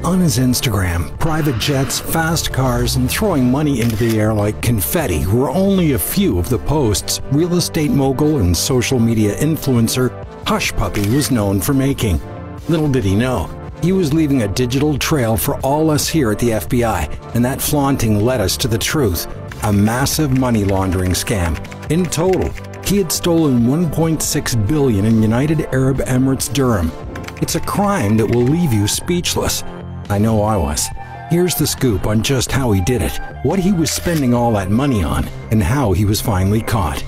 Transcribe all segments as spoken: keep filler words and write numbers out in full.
On his Instagram, private jets, fast cars, and throwing money into the air like confetti were only a few of the posts real estate mogul and social media influencer Hushpuppi was known for making. Little did he know, he was leaving a digital trail for all us here at the F B I, and that flaunting led us to the truth: a massive money laundering scam. In total, he had stolen one point six billion dollars in United Arab Emirates dirham. It's a crime that will leave you speechless. I know I was. Here's the scoop on just how he did it, what he was spending all that money on, and how he was finally caught.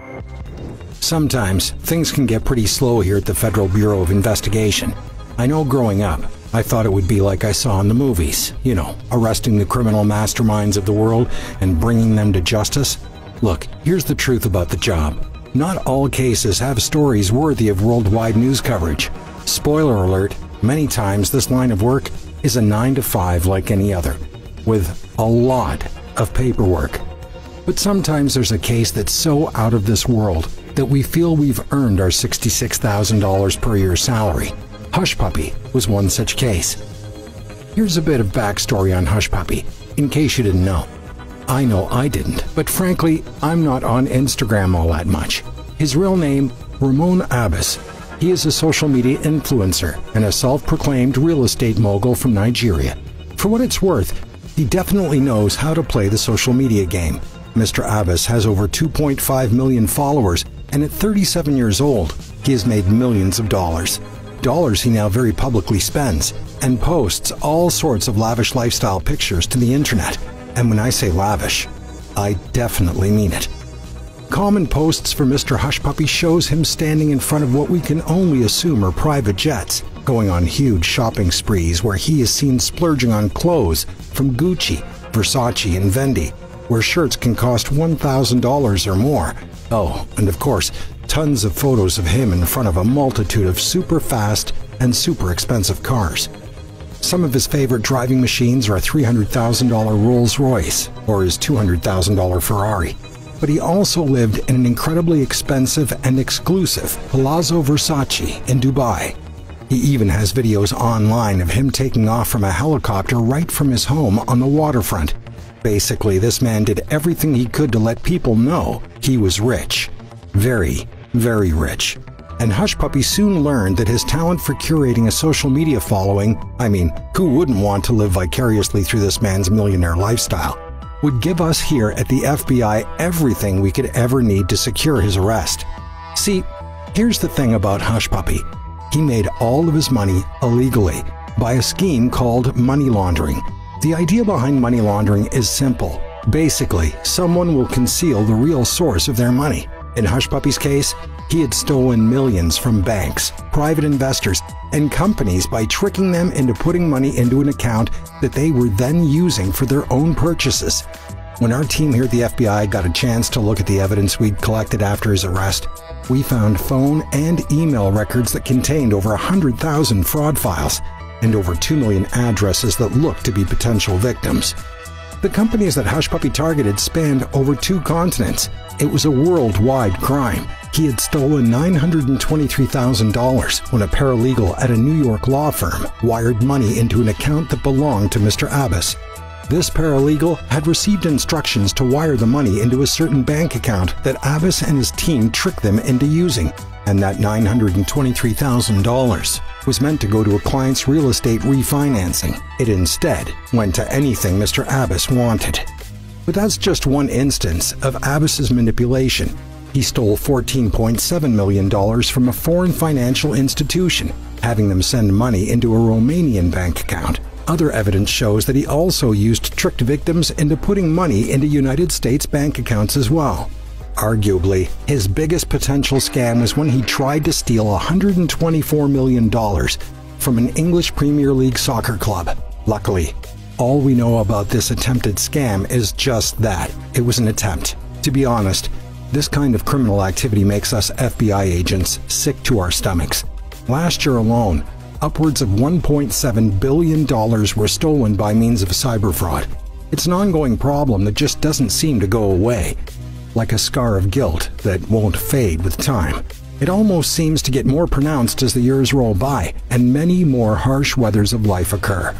Sometimes things can get pretty slow here at the Federal Bureau of Investigation. I know growing up, I thought it would be like I saw in the movies, you know, arresting the criminal masterminds of the world and bringing them to justice. Look, here's the truth about the job. Not all cases have stories worthy of worldwide news coverage. Spoiler alert, many times this line of work is a nine to five like any other, with a lot of paperwork. But sometimes there's a case that's so out of this world that we feel we've earned our sixty-six thousand dollars per year salary. Hushpuppi was one such case. Here's a bit of backstory on Hushpuppi, in case you didn't know. I know I didn't, but frankly, I'm not on Instagram all that much. His real name, Ramon Abbas. He is a social media influencer and a self-proclaimed real estate mogul from Nigeria. For what it's worth, he definitely knows how to play the social media game. Mister Abbas has over two point five million followers, and at thirty-seven years old, he has made millions of dollars. Dollars he now very publicly spends, and posts all sorts of lavish lifestyle pictures to the internet. And when I say lavish, I definitely mean it. Common posts for Mister Hushpuppi shows him standing in front of what we can only assume are private jets, going on huge shopping sprees where he is seen splurging on clothes from Gucci, Versace, and Fendi, where shirts can cost one thousand dollars or more. Oh, and of course, tons of photos of him in front of a multitude of super fast and super expensive cars. Some of his favorite driving machines are a three hundred thousand dollar Rolls-Royce or his two hundred thousand dollar Ferrari. But he also lived in an incredibly expensive and exclusive Palazzo Versace in Dubai. He even has videos online of him taking off from a helicopter right from his home on the waterfront. Basically, this man did everything he could to let people know he was rich. Very, very rich. And Hushpuppi soon learned that his talent for curating a social media following, I mean, who wouldn't want to live vicariously through this man's millionaire lifestyle, would give us here at the F B I everything we could ever need to secure his arrest. See, here's the thing about Hushpuppi. He made all of his money illegally by a scheme called money laundering. The idea behind money laundering is simple. Basically, someone will conceal the real source of their money. In Hushpuppi's case, he had stolen millions from banks, private investors, and companies by tricking them into putting money into an account that they were then using for their own purchases. When our team here at the F B I got a chance to look at the evidence we'd collected after his arrest, we found phone and email records that contained over one hundred thousand fraud files and over two million addresses that looked to be potential victims. The companies that Hushpuppi targeted spanned over two continents. It was a worldwide crime. He had stolen nine hundred twenty-three thousand dollars when a paralegal at a New York law firm wired money into an account that belonged to Mister Abbas. This paralegal had received instructions to wire the money into a certain bank account that Abbas and his team tricked them into using, and that nine hundred twenty-three thousand dollars was meant to go to a client's real estate refinancing. It instead went to anything Mister Abbas wanted. But that's just one instance of Abbas's manipulation. He stole fourteen point seven million dollars from a foreign financial institution, having them send money into a Romanian bank account. Other evidence shows that he also used tricked victims into putting money into United States bank accounts as well. Arguably, his biggest potential scam was when he tried to steal one hundred twenty-four million dollars from an English Premier League soccer club. Luckily, all we know about this attempted scam is just that. It was an attempt. To be honest, this kind of criminal activity makes us F B I agents sick to our stomachs. Last year alone, upwards of one point seven billion dollars were stolen by means of cyber fraud. It's an ongoing problem that just doesn't seem to go away. Like a scar of guilt that won't fade with time. It almost seems to get more pronounced as the years roll by and many more harsh weathers of life occur.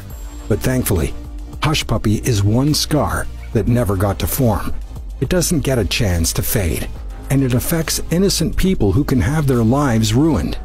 But thankfully, Hush Puppy is one scar that never got to form. It doesn't get a chance to fade, and it affects innocent people who can have their lives ruined.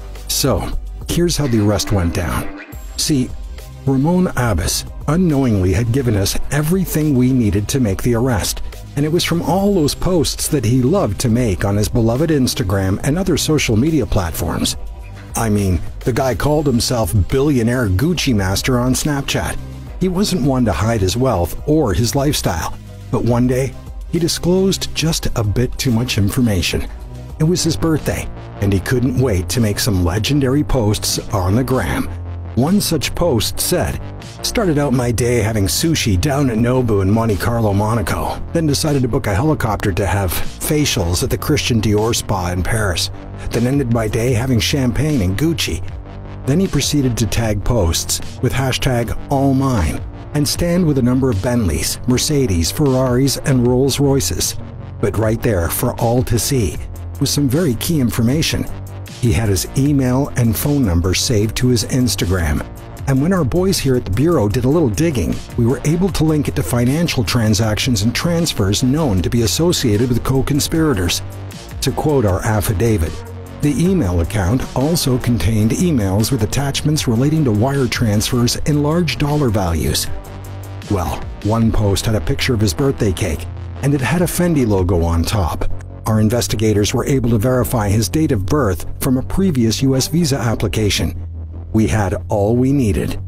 So, here's how the arrest went down. See, Ramon Abbas unknowingly had given us everything we needed to make the arrest, and it was from all those posts that he loved to make on his beloved Instagram and other social media platforms. I mean, the guy called himself Billionaire Gucci Master on Snapchat. He wasn't one to hide his wealth or his lifestyle, but one day, he disclosed just a bit too much information. It was his birthday, and he couldn't wait to make some legendary posts on the gram. One such post said, "Started out my day having sushi down at Nobu in Monte Carlo, Monaco, then decided to book a helicopter to have facials at the Christian Dior spa in Paris, then ended my day having champagne in Gucci." Then he proceeded to tag posts with hashtag AllMine and stand with a number of Bentleys, Mercedes, Ferraris, and Rolls Royces. But right there for all to see was some very key information. He had his email and phone number saved to his Instagram. And when our boys here at the Bureau did a little digging, we were able to link it to financial transactions and transfers known to be associated with co-conspirators. To quote our affidavit, the email account also contained emails with attachments relating to wire transfers in large dollar values. Well, one post had a picture of his birthday cake, and it had a Fendi logo on top. Our investigators were able to verify his date of birth from a previous U S visa application. We had all we needed.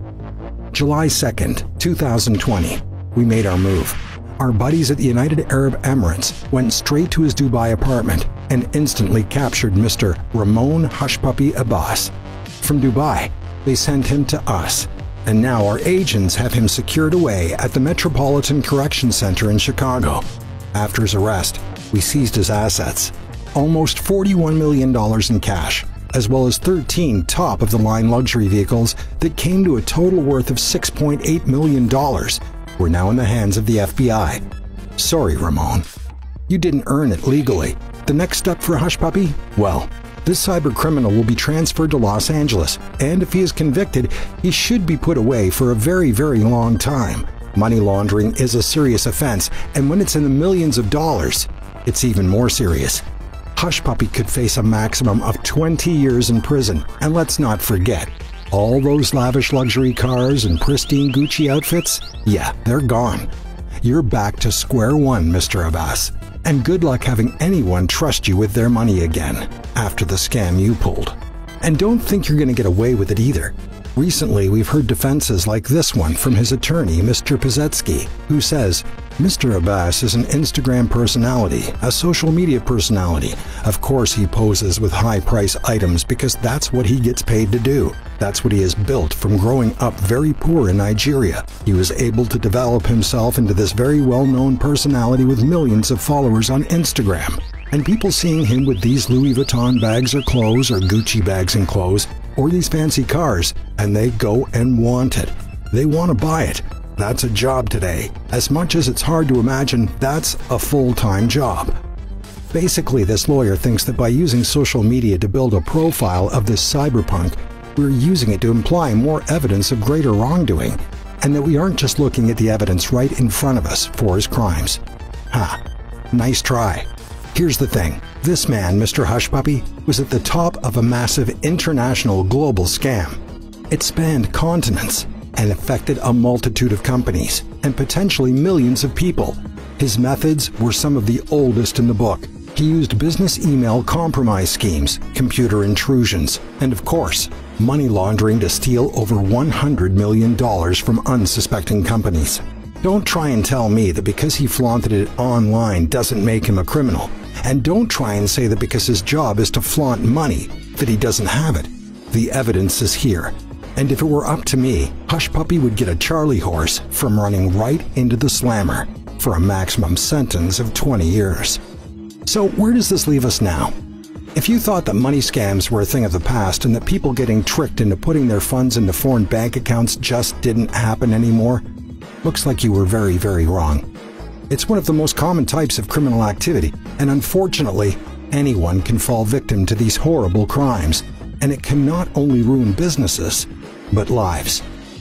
July second, two thousand twenty, we made our move. Our buddies at the United Arab Emirates went straight to his Dubai apartment and instantly captured Mister Ramon Hush Puppy Abbas. From Dubai, they sent him to us, and now our agents have him secured away at the Metropolitan Correction Center in Chicago. After his arrest, we seized his assets, almost forty-one million dollars in cash, as well as thirteen top-of-the-line luxury vehicles that came to a total worth of six point eight million dollars. We're now in the hands of the F B I. Sorry, Ramon. You didn't earn it legally. The next step for Hush Puppy? Well, this cyber criminal will be transferred to Los Angeles, and if he is convicted, he should be put away for a very, very long time. Money laundering is a serious offense, and when it's in the millions of dollars, it's even more serious. Hush Puppy could face a maximum of twenty years in prison, and let's not forget, all those lavish luxury cars and pristine Gucci outfits, yeah, they're gone. You're back to square one, Mister Abbas, and good luck having anyone trust you with their money again after the scam you pulled. And don't think you're going to get away with it either. Recently, we've heard defenses like this one from his attorney, Mister Pazetsky, who says, Mister Abbas is an Instagram personality, a social media personality. Of course he poses with high-price items because that's what he gets paid to do. That's what he has built from growing up very poor in Nigeria. He was able to develop himself into this very well-known personality with millions of followers on Instagram. And people seeing him with these Louis Vuitton bags or clothes, or Gucci bags and clothes, or these fancy cars, and they go and want it. They want to buy it. That's a job today. As much as it's hard to imagine, that's a full-time job. Basically, this lawyer thinks that by using social media to build a profile of this cyberpunk, we're using it to imply more evidence of greater wrongdoing, and that we aren't just looking at the evidence right in front of us for his crimes. Ha, nice try. Here's the thing. This man, Mister Hush Puppy, was at the top of a massive international global scam. It spanned continents and affected a multitude of companies and potentially millions of people. His methods were some of the oldest in the book. He used business email compromise schemes, computer intrusions, and of course, money laundering to steal over one hundred million dollars from unsuspecting companies. Don't try and tell me that because he flaunted it online doesn't make him a criminal. And don't try and say that because his job is to flaunt money, that he doesn't have it. The evidence is here. And if it were up to me, Hush Puppy would get a Charlie horse from running right into the slammer for a maximum sentence of twenty years. So where does this leave us now? If you thought that money scams were a thing of the past and that people getting tricked into putting their funds into foreign bank accounts just didn't happen anymore, looks like you were very, very wrong. It's one of the most common types of criminal activity, and unfortunately, anyone can fall victim to these horrible crimes, and it can not only ruin businesses, but lives.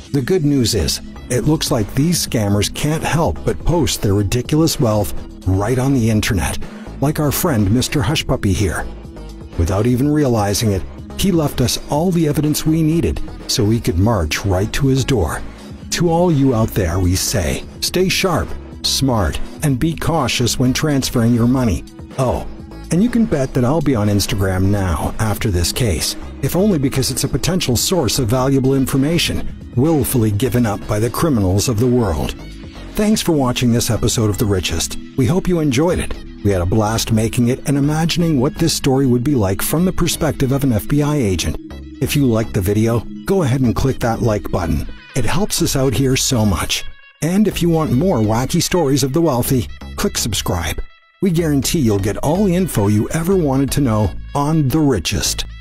The good news is, it looks like these scammers can't help but post their ridiculous wealth right on the internet, like our friend Mister Hushpuppy here. Without even realizing it, he left us all the evidence we needed so we could march right to his door. To all you out there, we say, stay sharp, smart, and be cautious when transferring your money. Oh, and you can bet that I'll be on Instagram now after this case, if only because it's a potential source of valuable information, willfully given up by the criminals of the world. Thanks for watching this episode of The Richest. We hope you enjoyed it. We had a blast making it and imagining what this story would be like from the perspective of an F B I agent. If you liked the video, go ahead and click that like button. It helps us out here so much. And if you want more wacky stories of the wealthy, click subscribe. We guarantee you'll get all the info you ever wanted to know on The Richest.